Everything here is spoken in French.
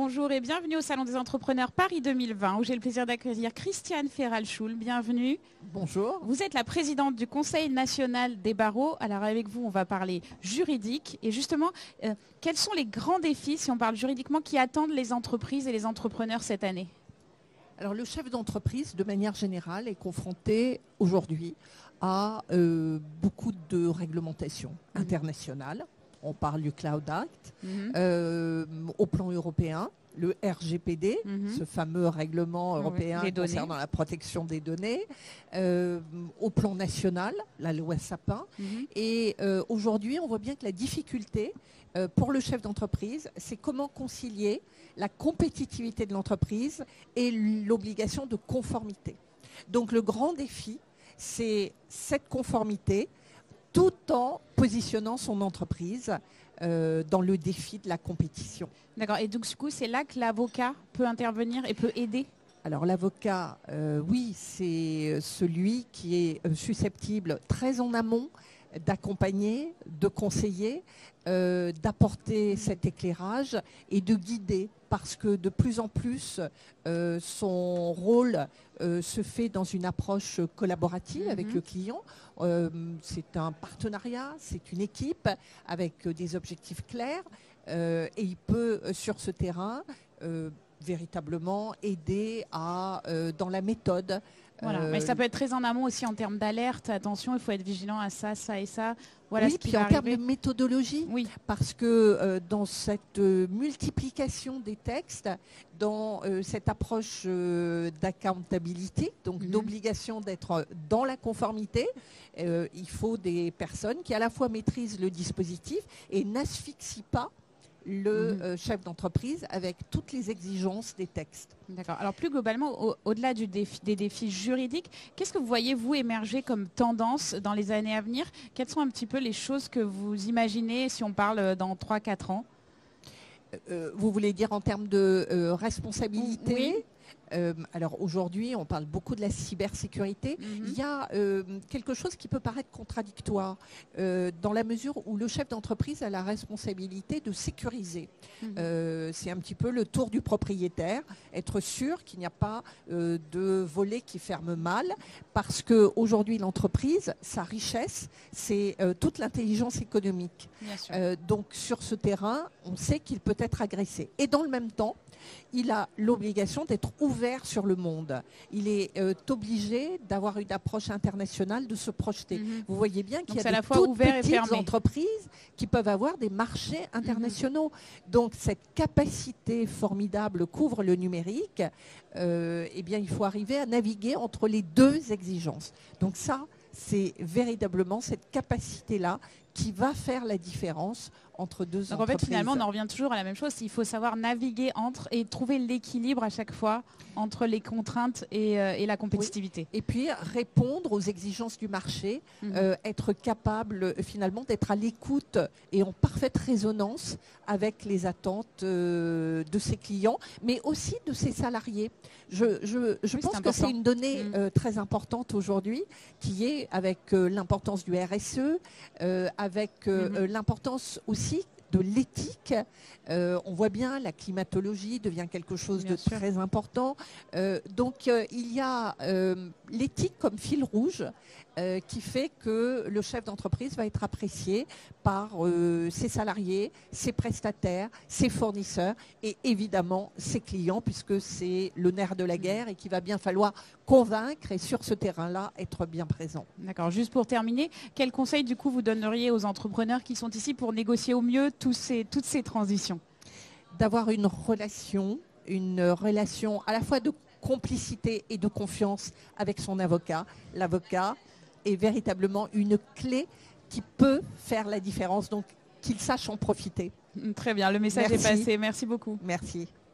bonjour et bienvenue au Salon des Entrepreneurs Paris 2020 où j'ai le plaisir d'accueillir Christiane Ferral-Schul. Bienvenue. Bonjour. Vous êtes la présidente du Conseil national des barreaux. Alors avec vous, on va parler juridique. Et justement, quels sont les grands défis, si on parle juridiquement, qui attendent les entreprises et les entrepreneurs cette année? Alors le chef d'entreprise, de manière générale, est confronté aujourd'hui à beaucoup de réglementations internationales. On parle du Cloud Act, au plan européen, le RGPD, ce fameux règlement européen concernant la protection des données, au plan national, la loi Sapin. Et aujourd'hui, on voit bien que la difficulté pour le chef d'entreprise, c'est comment concilier la compétitivité de l'entreprise et l'obligation de conformité. Donc le grand défi, c'est cette conformité, tout en positionnant son entreprise dans le défi de la compétition. D'accord. Et donc, du coup, c'est là que l'avocat peut intervenir et peut aider? Alors, l'avocat, oui, c'est celui qui est susceptible très en amont d'accompagner, de conseiller, d'apporter cet éclairage et de guider, parce que de plus en plus, son rôle se fait dans une approche collaborative avec le client. C'est un partenariat, c'est une équipe avec des objectifs clairs et il peut, sur ce terrain, véritablement aider dans la méthode. Voilà. Mais ça peut être très en amont aussi en termes d'alerte. Attention, il faut être vigilant à ça, ça et ça. Voilà, oui, puis en termes de méthodologie, parce que dans cette multiplication des textes, dans cette approche d'accountability, donc d'obligation d'être dans la conformité, il faut des personnes qui à la fois maîtrisent le dispositif et n'asphyxient pas le chef d'entreprise avec toutes les exigences des textes. D'accord. Alors plus globalement, au-delà des défis juridiques, qu'est-ce que vous voyez, vous, émerger comme tendance dans les années à venir? Quelles sont un petit peu les choses que vous imaginez si on parle dans 3-4 ans? Vous voulez dire en termes de responsabilité? Oui. Alors aujourd'hui, on parle beaucoup de la cybersécurité. Il y a quelque chose qui peut paraître contradictoire dans la mesure où le chef d'entreprise a la responsabilité de sécuriser. C'est un petit peu le tour du propriétaire, être sûr qu'il n'y a pas de volet qui ferme mal, parce qu'aujourd'hui, l'entreprise, sa richesse, c'est toute l'intelligence économique. Donc sur ce terrain, on sait qu'il peut être agressé. Et dans le même temps, il a l'obligation d'être ouvert sur le monde. Il est obligé d'avoir une approche internationale, de se projeter. Vous voyez bien qu'il y a des toutes petites entreprises qui peuvent avoir des marchés internationaux. Donc cette capacité formidable qu'ouvre le numérique, eh bien, il faut arriver à naviguer entre les deux exigences. Donc ça, c'est véritablement cette capacité-là qui va faire la différence entre deux entreprises. Donc en fait, finalement, on en revient toujours à la même chose. Il faut savoir naviguer entre et trouver l'équilibre à chaque fois entre les contraintes et la compétitivité. Oui. Et puis répondre aux exigences du marché, être capable finalement d'être à l'écoute et en parfaite résonance avec les attentes de ses clients, mais aussi de ses salariés. Je pense que c'est une donnée très importante aujourd'hui, qui est avec l'importance du RSE, avec l'importance aussi de l'éthique. On voit bien, la climatologie devient quelque chose de très important. Donc il y a l'éthique comme fil rouge qui fait que le chef d'entreprise va être apprécié par ses salariés, ses prestataires, ses fournisseurs et évidemment ses clients, puisque c'est le nerf de la guerre et qu'il va bien falloir convaincre et sur ce terrain-là être bien présent. D'accord. Juste pour terminer, quel conseil du coup vous donneriez aux entrepreneurs qui sont ici pour négocier au mieux toutes ces transitions? D'avoir une relation à la fois de complicité et de confiance avec son avocat. L'avocat est véritablement une clé qui peut faire la différence, donc qu'il sache en profiter. Très bien, le message est passé. Merci beaucoup. Merci.